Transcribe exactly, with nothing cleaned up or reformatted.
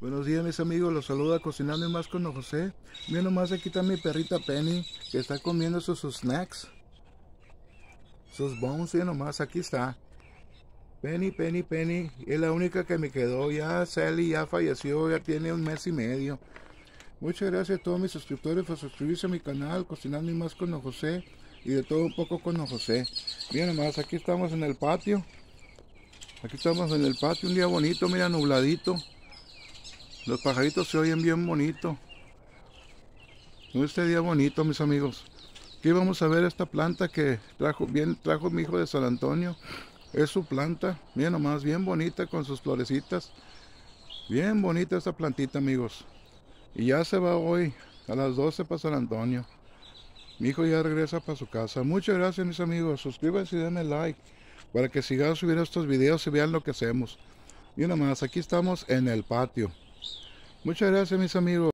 Buenos días mis amigos, los saluda Cocinando y Más con Don José. Miren nomás, aquí está mi perrita Penny, que está comiendo sus, sus snacks, sus bones, miren nomás, aquí está. Penny, Penny, Penny, es la única que me quedó. Ya Sally ya falleció, ya tiene un mes y medio. Muchas gracias a todos mis suscriptores por suscribirse a mi canal, Cocinando y Más con Don José, y de todo un poco con Don José. Miren nomás, aquí estamos en el patio. Aquí estamos en el patio, un día bonito, mira, nubladito. Los pajaritos se oyen bien bonito. Este día bonito, mis amigos. Aquí vamos a ver esta planta que trajo bien trajo mi hijo de San Antonio. Es su planta, miren nomás, bien bonita con sus florecitas. Bien bonita esta plantita, amigos. Y ya se va hoy a las doce para San Antonio. Mi hijo ya regresa para su casa. Muchas gracias, mis amigos. Suscríbanse y denme like para que sigan subiendo estos videos y vean lo que hacemos. Miren nomás, aquí estamos en el patio. Muchas gracias, mis amigos.